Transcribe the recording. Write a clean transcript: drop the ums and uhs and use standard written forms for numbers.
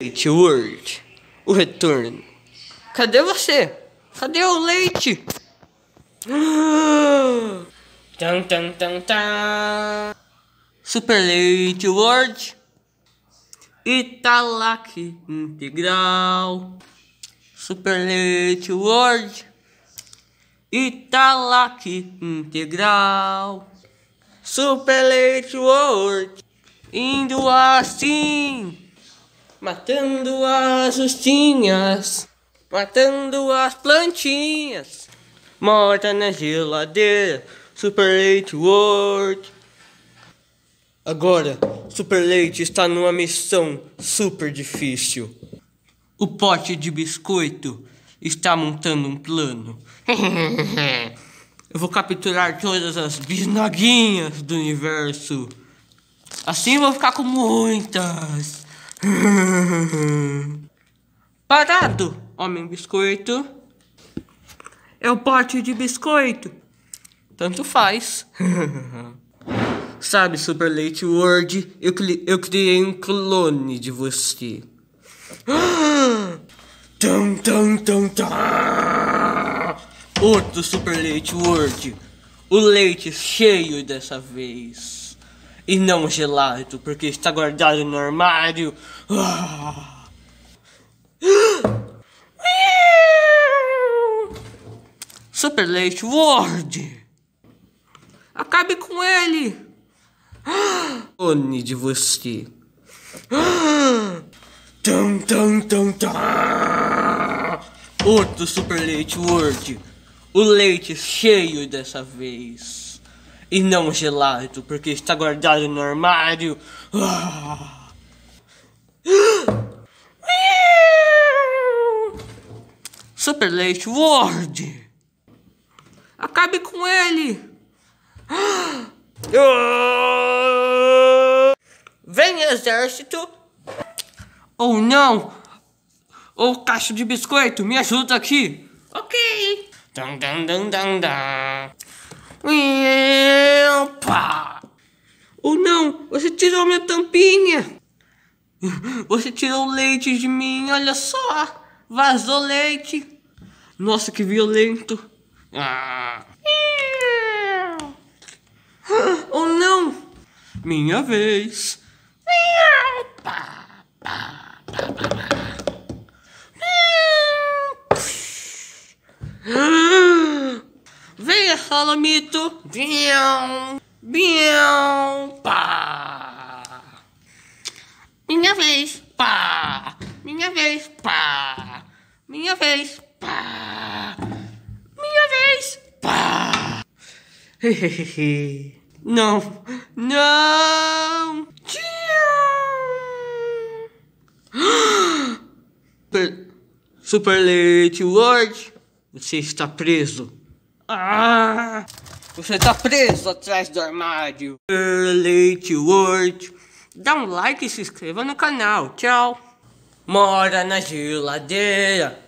Leite World, o retorno. Cadê você? Cadê o leite? Tan, tan, tan, tan. Super Leite World. Italac integral. Super Leite World. Italac integral. Super Leite World. Indo assim, matando as ostinhas, matando as plantinhas, morta na geladeira. Super Leite World. Agora, Super Leite está numa missão super difícil. O pote de biscoito está montando um plano. Eu vou capturar todas as bisnaguinhas do universo. Assim eu vou ficar com muitas. Parado, homem biscoito. É o pote de biscoito. Tanto faz. Sabe, Super Leite World, eu criei um clone de você. Tum, tum, tum, tum. Outro Super Leite World. O leite cheio dessa vez. E não gelado, porque está guardado no armário. Super Leite World. Acabe com ele. Clone de você. Tum, tum, tum, tum. Outro Super Leite World. O leite cheio dessa vez. E não gelado, porque está guardado no armário. Super Leite World. Acabe com ele. Vem, exército. Ou não. Ou caixa de biscoito, me ajuda aqui. Ok. Dun, dun, dun, dun, dun. Ou não, você tirou minha tampinha. Você tirou o leite de mim, olha só. Vazou leite. Nossa, que violento. Ou não, minha vez. Venha, Salomito. Pá. Minha vez. Pá. Minha vez. Pá. Minha vez. Pá. Minha vez. Pá. Não. Não. Super Leite World. Você está preso. Você está preso atrás do armário. Super Leite World. Dá um like e se inscreva no canal. Tchau. Mora na geladeira.